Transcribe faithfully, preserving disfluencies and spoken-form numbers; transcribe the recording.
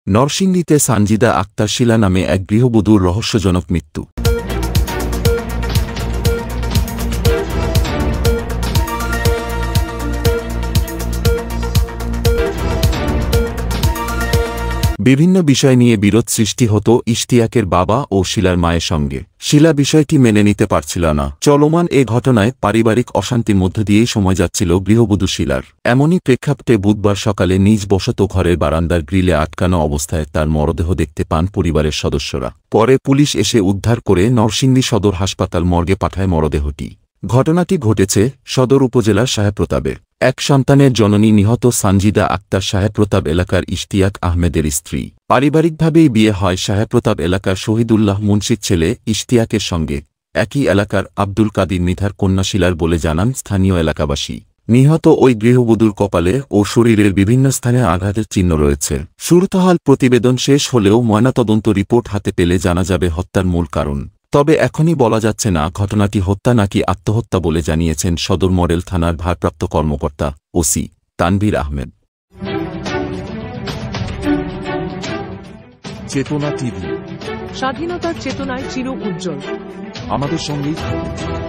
নরসিংদীতে সানজিদা আক্তার শিলা নামে এক গৃহবধূর রহস্যজনক মৃত্যু। বিভিন্ন বিষয় নিয়ে বিরোধ সৃষ্টি হতো ইশতিয়াকের বাবা ও শিলার মায়ের সঙ্গে। শিলা বিষয়টি মেনে নিতে পারছিল না। চলমান এ ঘটনায় পারিবারিক অশান্তির মধ্য দিয়েই সময় যাচ্ছিল গৃহবধূ শিলার। এমনই প্রেক্ষাপটে বুধবার সকালে নিজ বসত ঘরের বারান্দার গ্রিলে আটকানো অবস্থায় তার মরদেহ দেখতে পান পরিবারের সদস্যরা। পরে পুলিশ এসে উদ্ধার করে নরসিংদী সদর হাসপাতাল মর্গে পাঠায় মরদেহটি। ঘটনাটি ঘটেছে সদর উপজেলার সাহেবপ্রতাপে। এক সন্তানের জননী নিহত সানজিদা আক্তার সাহেবপ্রতাপ এলাকার ইশতিয়াক আহমেদের স্ত্রী। পারিবারিকভাবেই বিয়ে হয় সাহেবপ্রতাপ এলাকার শহীদুল্লাহ মুন্সির ছেলে ইশতিয়াকের সঙ্গে। একই এলাকার আব্দুল কাদির মৃধার কন্যা শিলার বলে জানান স্থানীয় এলাকাবাসী। নিহত ওই গৃহবধূর কপালে ও শরীরের বিভিন্ন স্থানে আঘাতের চিহ্ন রয়েছে। সুরতহাল প্রতিবেদন শেষ হলেও ময়নাতদন্ত রিপোর্ট হাতে পেলে জানা যাবে হত্যার মূল কারণ। তবে এখনই বলা যাচ্ছে না ঘটনাটি হত্যা নাকি আত্মহত্যা বলে জানিয়েছেন সদর মডেল থানার ভারপ্রাপ্ত কর্মকর্তা ওসি তানভীর আহমেদ। চেতনা টিভি, স্বাধীনতার চেতনায় চির উজ্জ্বল। আমাদের সঙ্গেই থাকুন।